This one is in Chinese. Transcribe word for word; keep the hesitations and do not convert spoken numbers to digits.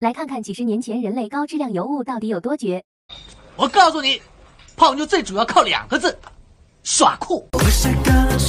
来看看几十年前人类高质量尤物到底有多绝。 我告诉你，泡妞最主要靠两个字：耍酷。我是个